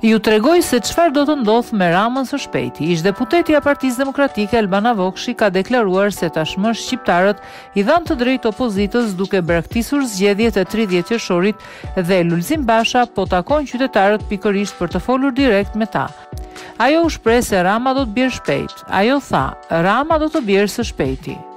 Ju tregoj se çfarë do të ndodhë me Ramën së shpejti. Ish-deputeti i Partisë Demokratike Albana Vokshi ka deklaruar se tashmë shqiptarët i dhanë të drejtë opozitës duke braktisur zgjedhjet e 30 qershorit dhe Lulzim Basha po takon qytetarët pikërisht për të folur direkt me ta. Ajo u shpreh se Rama do të bjerë shpejt. Ajo tha, Rama do të bjerë së shpejti.